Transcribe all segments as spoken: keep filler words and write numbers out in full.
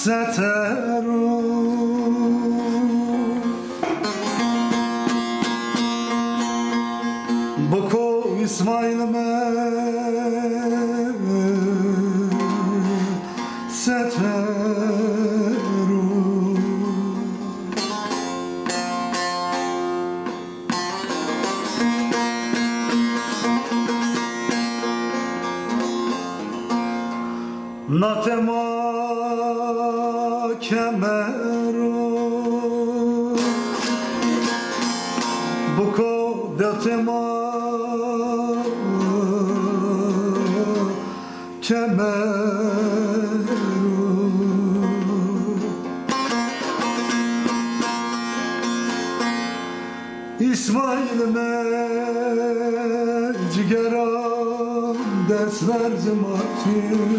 سترو بکو اسماعیل من سترو ناتما کمرو بکو دلتما کمرو اسماعیل من جگرم دست بر جماعتی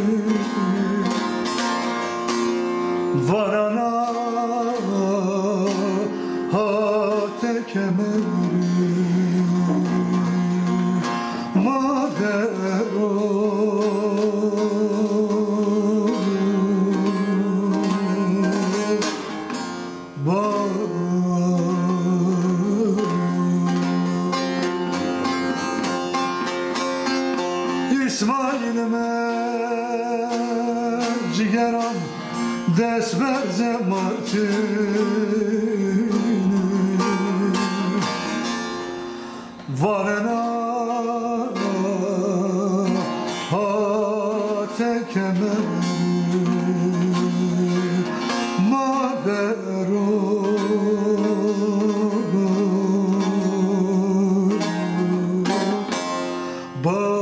وارانا هات کمری مادرو با اسماعیل من جگرم دست بر زمارتین وارنا هات کمر مادرو با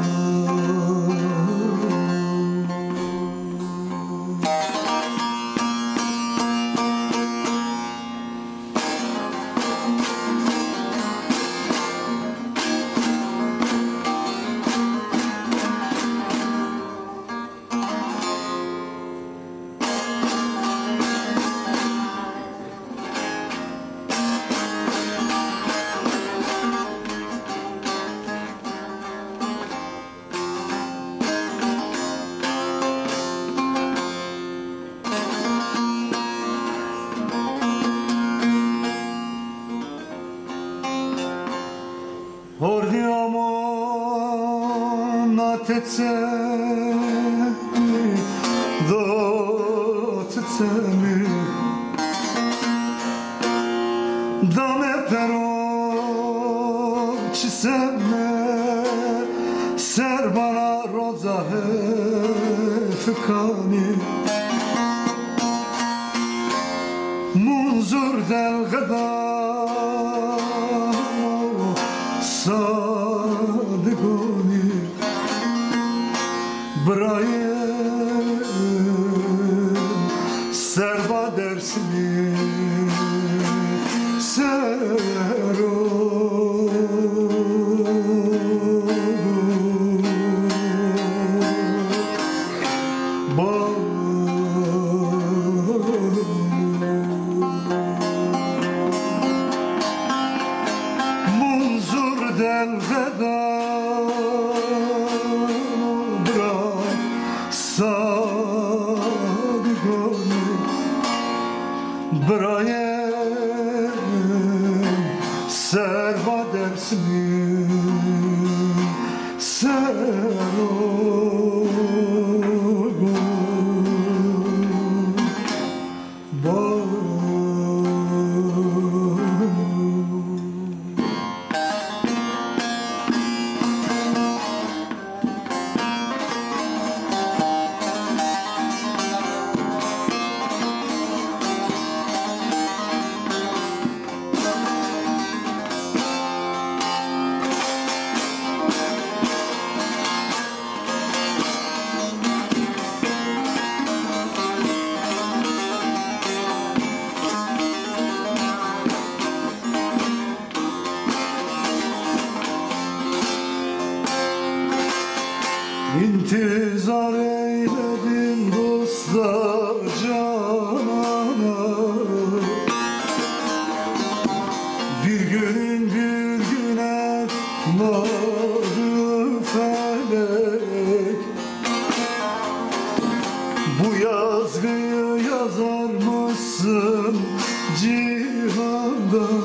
Ordiamo natece dotece mi dame pero ci seme serbana roza fekani munzur del gada صادقوني برايم سربا درسني سرو با del gada bra sadigoni brayem serva dersini sero ba İntizar eyledim dostlar canana Bir günün bir güne varı felek Bu yazgıyı yazarmışsın cihanda.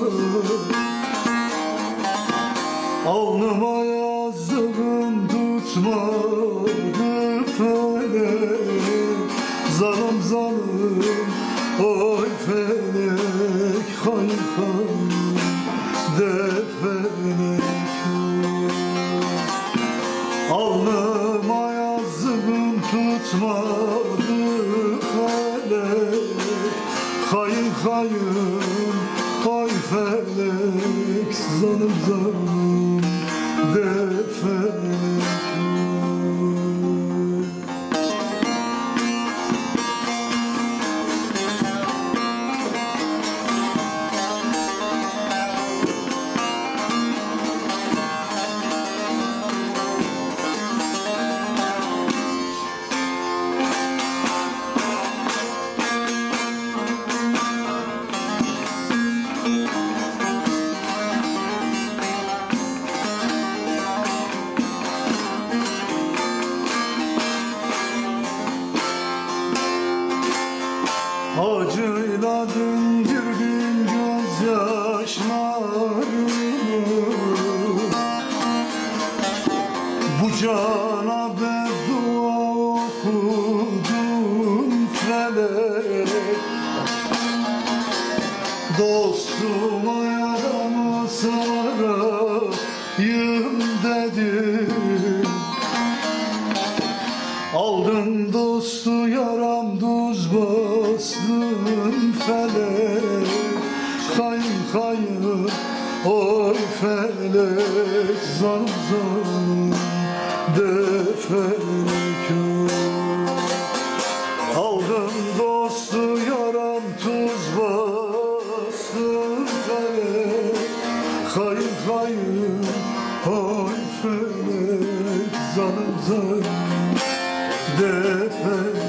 Alnıma yazdığım tutmadı felek. Zalim zalim oy felek, hayır hayır de felek. Alnıma yazdığım tutmadı felek. Hayır hayır oy felek, zalim zalim de felek. Acıyla dindirdin gözyaşlarımı. Bu cana beddua okudum felek. Dostuma yaramı sarayım dedim. Aldın dostu yaram tuz bastın felek. Kayın kayın oy felek, zalim zalim de felek. Aldın dostu yaram tuz bastın felek. Kayın kayın oy felek, zalim zalim de felek.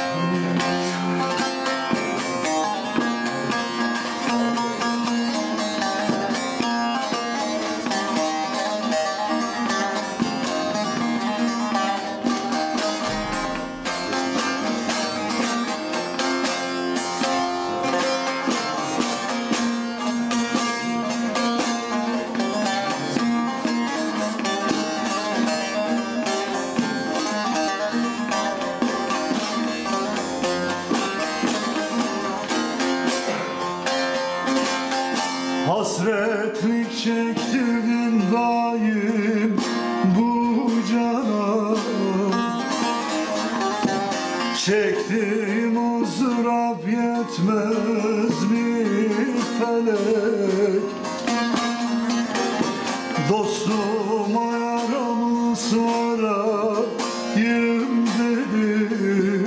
Hasretlik çektirdim daim bu cana. Çektiğim ızdırap yetmez mi felek. Dostuma yaramı sarayım dedim.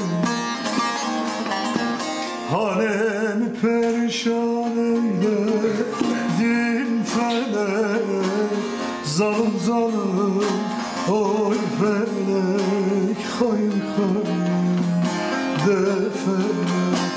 Hanemi perişan eyledin felek. Zalim zalim oy felek, hayır hayır de felek.